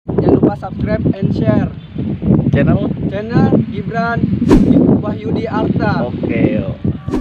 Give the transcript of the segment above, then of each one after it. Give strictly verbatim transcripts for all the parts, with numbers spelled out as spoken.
Jangan lupa subscribe and share channel channel Gibran Wahyudi Arta. Oke, yuk.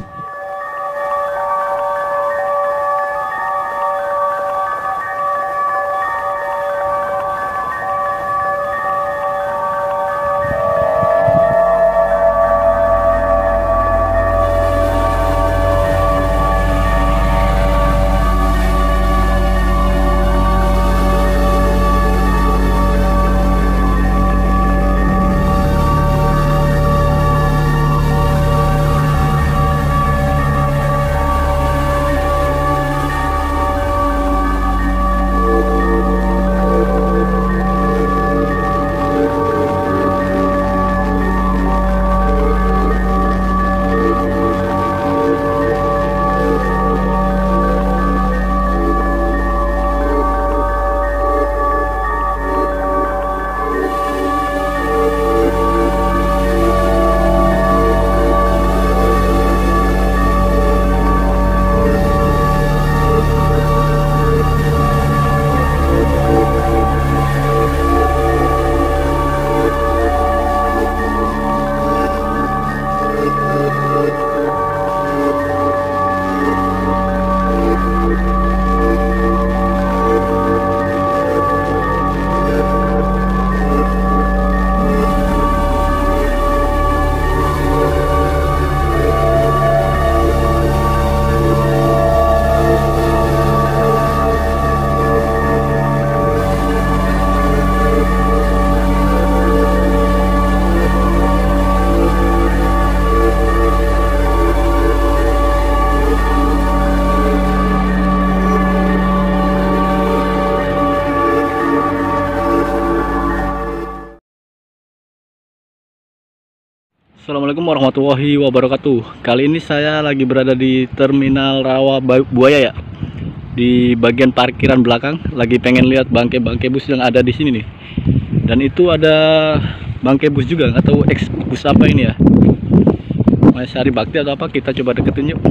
Assalamualaikum warahmatullahi wabarakatuh. Kali ini saya lagi berada di Terminal Rawa Buaya ya, di bagian parkiran belakang. Lagi pengen lihat bangkai-bangkai bus yang ada di sini nih. Dan itu ada bangkai bus juga, nggak tahu ex bus apa ini ya. Mas Sari Bakti atau apa? Kita coba deketin yuk.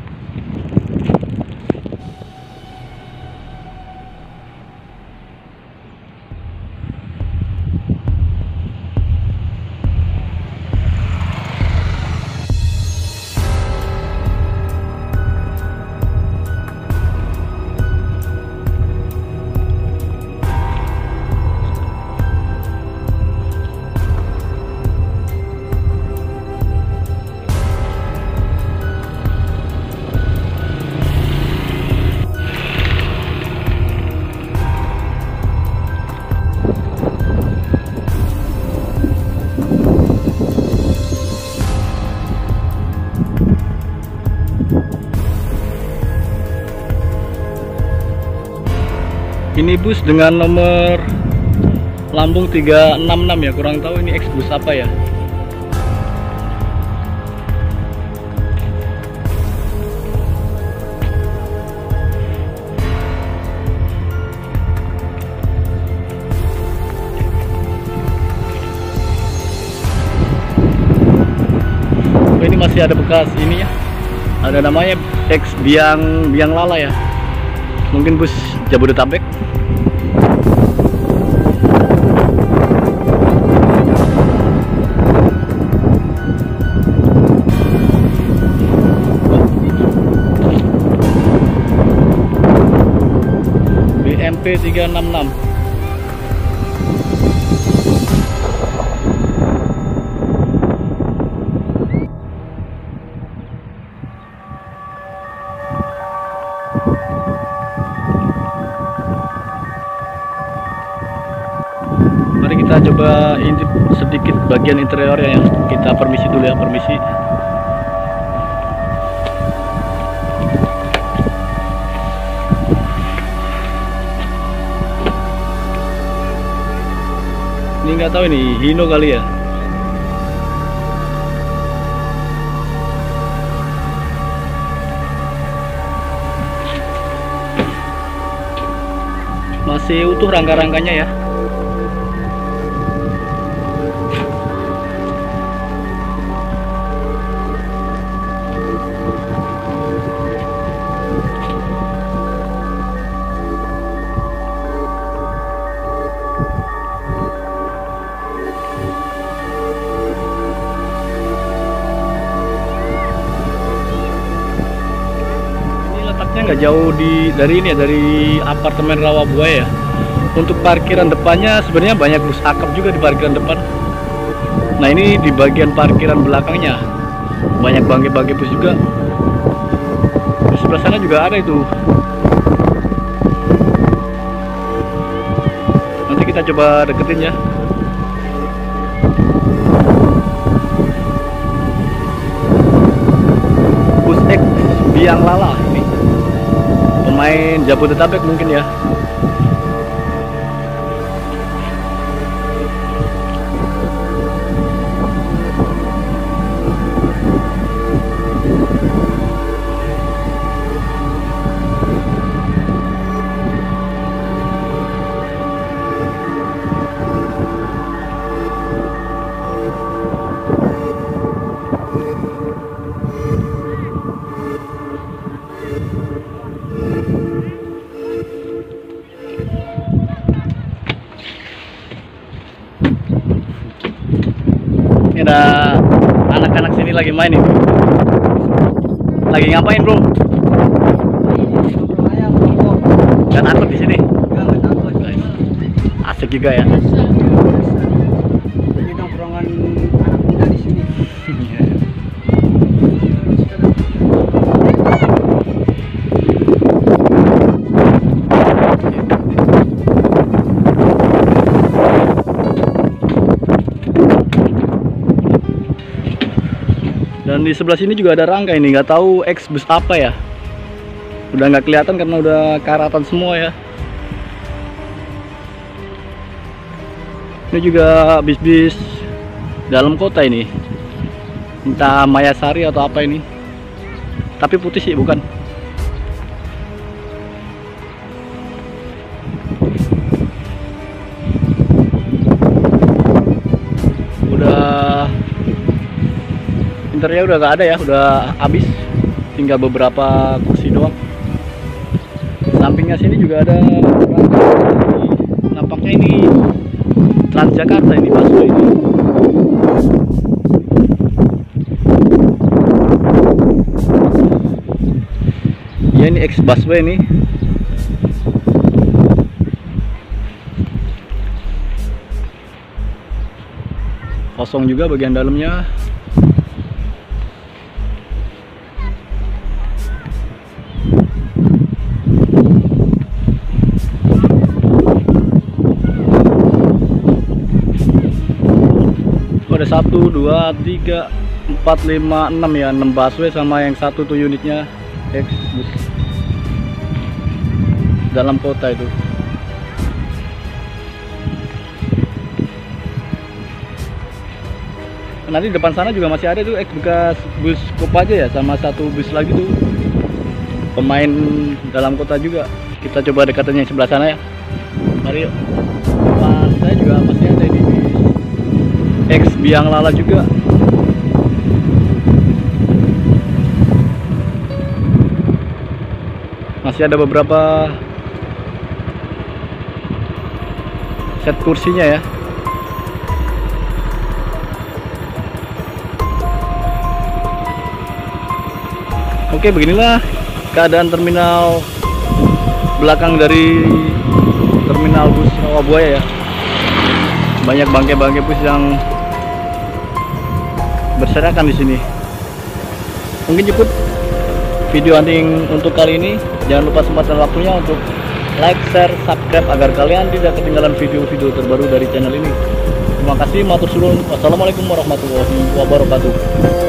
Ini bus dengan nomor lambung tiga enam enam ya, kurang tahu ini ex bus apa ya. Oh, ini masih ada bekas ini ya. Ada namanya ex biang biang lala ya. Mungkin bus Jabodetabek. B M P tiga enam enam. Mari kita coba intip sedikit bagian interior ya. Kita permisi dulu ya, permisi. Ini nggak tahu ini Hino kali ya. Masih utuh rangka-rangkanya ya. nggak jauh di dari ini ya, dari apartemen Rawabuaya ya. Untuk parkiran depannya sebenarnya banyak bus akap juga di parkiran depan. Nah ini di bagian parkiran belakangnya banyak bangke-bangke bus juga. Di sebelah sana juga ada itu. Nanti kita coba deketin ya. Bus X Biang Lala ini, pemain Jabodetabek mungkin ya. Ini ada anak-anak sini lagi main ini. Lagi ngapain bro? Gak takut di sini? Asik juga ya. Ini nongkrongan anak muda di sini. Dan di sebelah sini juga ada rangka ini, nggak tahu X bus apa ya. Udah nggak kelihatan karena udah karatan semua ya. Ini juga bis-bis dalam kota ini, entah Mayasari atau apa ini. Tapi putih sih bukan. Udah interiornya udah gak ada ya, udah habis, tinggal beberapa kursi doang. Sampingnya sini juga ada rangka. Nampaknya ini Transjakarta ini busway ini. Ya ini X busway ini. Kosong juga bagian dalamnya. Ada satu, dua, tiga, empat, lima, enam ya, enam busway sama yang satu tuh unitnya X bus dalam kota itu. Nanti depan sana juga masih ada tuh X bekas bus Kopaja ya, sama satu bus lagi tuh pemain dalam kota juga. Kita coba dekatnya yang sebelah sana ya. Mari yuk. Depan saya juga masih ada ini X Biang Lala juga. Masih ada beberapa set kursinya ya. Oke, beginilah keadaan terminal belakang dari terminal bus Rawabuaya ya. Banyak bangke-bangke bus yang berserakan di sini. Mungkin cukup video hunting untuk kali ini. Jangan lupa sempatkan waktunya untuk like, share, subscribe agar kalian tidak ketinggalan video-video terbaru dari channel ini. Terima kasih, matur suwun. Wassalamualaikum warahmatullahi wabarakatuh.